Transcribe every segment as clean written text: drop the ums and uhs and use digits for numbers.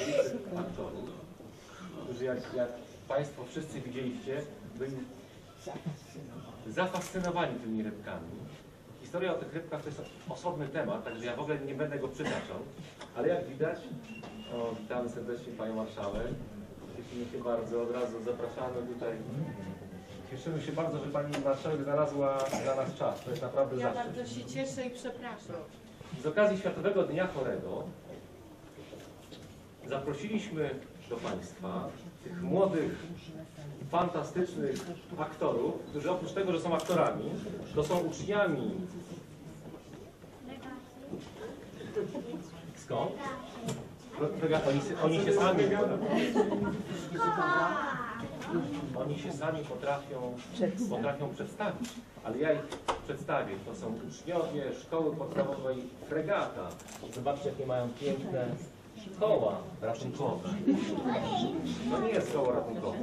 niesamowitych aktorów, którzy jak Państwo wszyscy widzieliście, byli zafascynowani tymi rybkami. Historia o tych rybkach to jest osobny temat, także ja w ogóle nie będę go przytaczał, ale jak widać, witamy serdecznie Panią Marszałek. Cieszymy się bardzo, od razu zapraszamy tutaj. Cieszymy się bardzo, że Pani Marszałek znalazła dla nas czas. To jest naprawdę zaszczyt. Ja bardzo się cieszę i przepraszam. Z okazji Światowego Dnia Chorego zaprosiliśmy do Państwa tych młodych, fantastycznych aktorów, którzy oprócz tego, że są aktorami, to są uczniami. Skąd? Oni się sami potrafią przedstawić, ale ja ich przedstawię. To są uczniowie Szkoły Podstawowej Fregata. Zobaczcie, jakie mają piękne koła ratunkowe. To nie jest koło ratunkowe.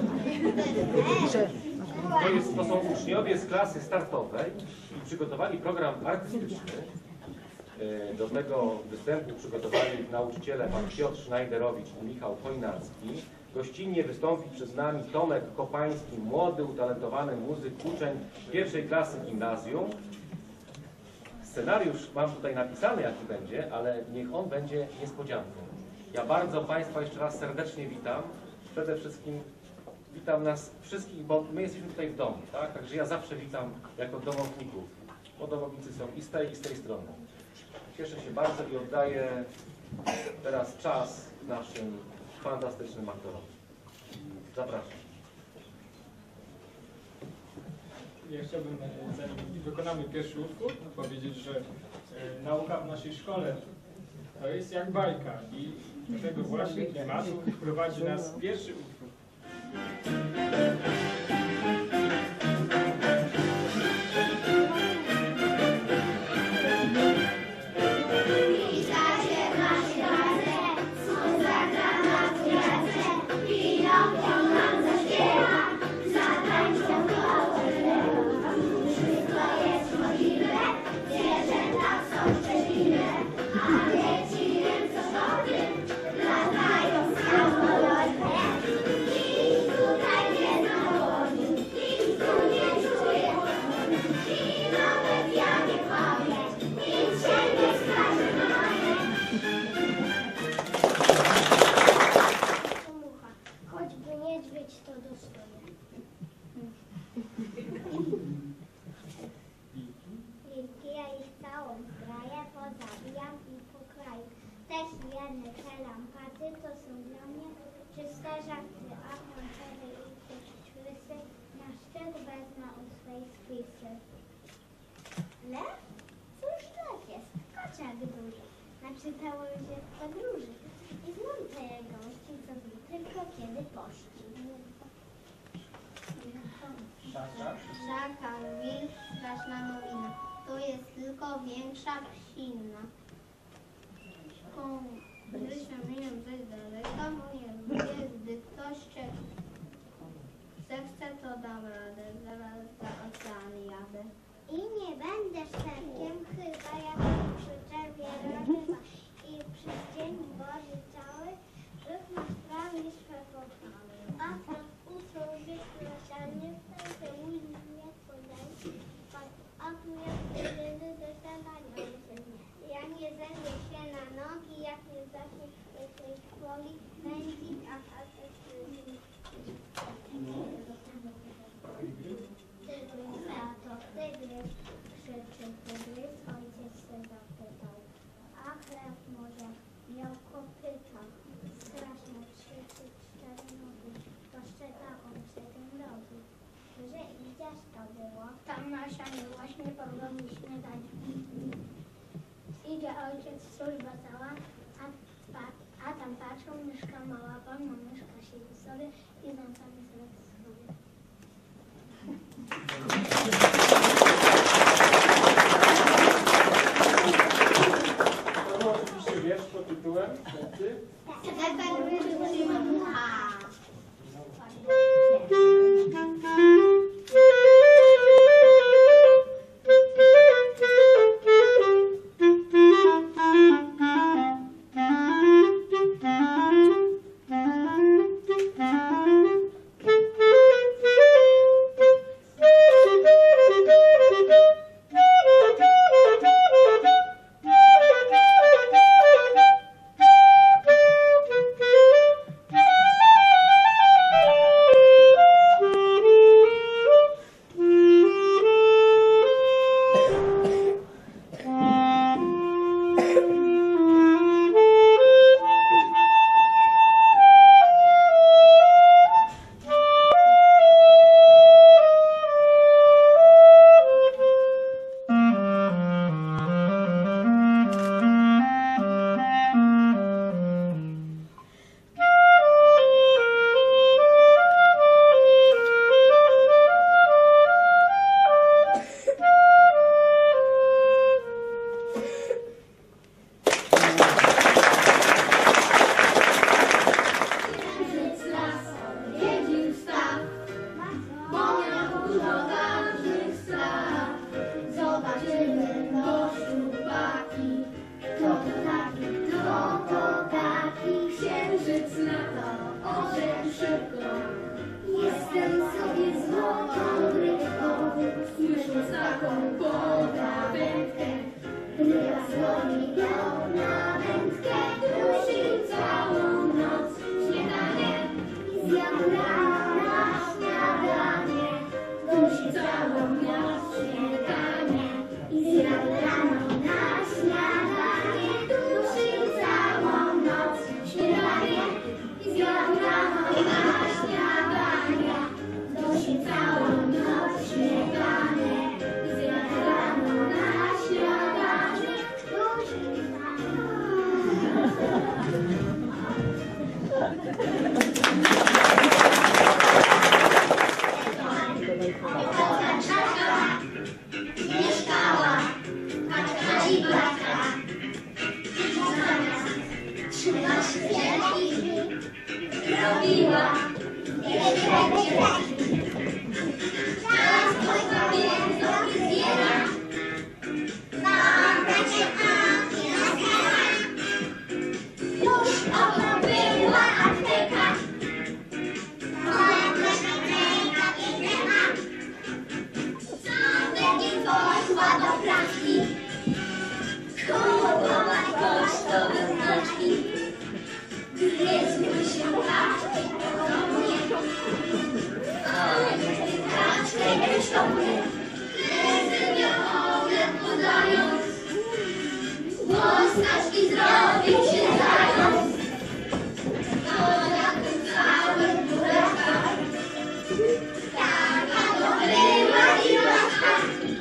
To są uczniowie z klasy startowej i przygotowali program artystyczny. Do tego występu przygotowali nauczyciele pan Piotr Schneiderowicz i Michał Chojnacki. Gościnnie wystąpi przed nami Tomek Kopański, młody, utalentowany muzyk, uczeń pierwszej klasy gimnazjum. Scenariusz mam tutaj napisany, jaki będzie, ale niech on będzie niespodzianką. Ja bardzo Państwa jeszcze raz serdecznie witam. Przede wszystkim witam nas wszystkich, bo my jesteśmy tutaj w domu, tak? Także ja zawsze witam jako domowników, bo domownicy są i z tej strony. Cieszę się bardzo i oddaję teraz czas naszym fantastycznym aktorom. Zapraszam. Ja chciałbym, zanim wykonamy pierwszy utwór, powiedzieć, że nauka w naszej szkole to jest jak bajka i do tego właśnie klimatu prowadzi nas pierwszy utwór. Lew? Cóż lew jest? Kociak duży. Naczytało się w podróży. I znam te gąści, co wie tylko kiedy poszli. Szakal, wilk, straszna nowina. To jest tylko większa psina. Gdy się miną coś daleka, moje ludzie, gdy ktoś zechce, to dam radę. Zaraz za ocean jadę. I nie będę szerkiem, chyba jak przyczerpię ryba. I przez dzień Boży cały, żych na sprawie swe pochwały. A tam utro wykrosiany, te ujdzie nie podajcie. A tu jak jedyny do zadania ja nie zębię się na nogi, jak nie zacznie tej szkoli pędzić, a facet tygrys, krzyczy tygrys, ojciec się zapytał. A chleb może miał kopyta, straszne 34 nogi, to szczeka on się tym robi. Że idziesz to było, tam Masia nie właśnie pogoni śniadanie. Idzie ojciec, służba cała, a tam patrzą, myszka mała, wolna myszka siedzi sobie i ząbami sobie sobie. To był oczywiście wiersz pod tytułem Liczyć na to, ożem szybko. Jestem sobie złotą rybką, słysząc taką podawędkę. Ryba dzwoni na wędkę, dusi całą noc. Śniadanie i zjadł rano na śniadanie. Dusi całą noc śniadanie i zjadł rano na śniadanie. Dusi całą noc śniadanie i zjadł rano na śniadanie. Dusi całą noc śniadanie i zjadł rano na śniadanie. Dusi mieszkała kaczka i blatka. Zamiast trzymać kwiatki, robiła wielkie dziewki. Teraz tylko mięso zbiera, na bracie Ani naskara. Już obok była apteka, moja proszę ręka piękna. Będzie poszła do pralki, kupować kosztowe znaczki. Gryzły się kaczki podobnie, ale kaczkę kosztownie. Zdymione podając, głos kaczki zrobił się zając. Na tym całym burakach, taka to była i łaska.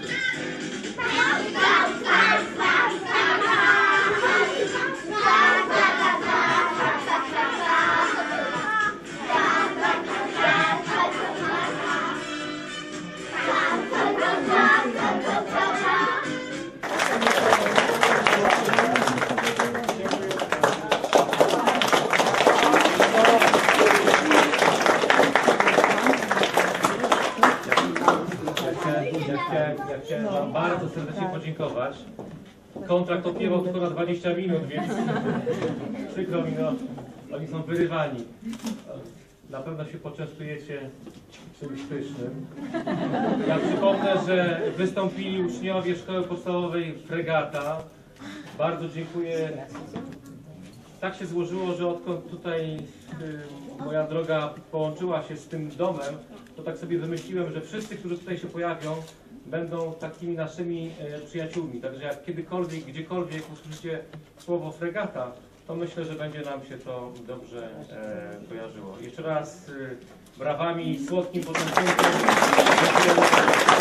Ja chciałem Wam bardzo serdecznie podziękować. Kontrakt opiewał tylko na 20 minut, więc przykro mi, no, oni są wyrywani. Na pewno się poczęstujecie czymś pysznym. Ja przypomnę, że wystąpili uczniowie Szkoły Podstawowej Fregata. Bardzo dziękuję. Tak się złożyło, że odkąd tutaj moja droga połączyła się z tym domem, to tak sobie wymyśliłem, że wszyscy, którzy tutaj się pojawią, będą takimi naszymi przyjaciółmi. Także jak kiedykolwiek, gdziekolwiek usłyszycie słowo Fregata, to myślę, że będzie nam się to dobrze kojarzyło. Jeszcze raz brawami i słodkim początkiem.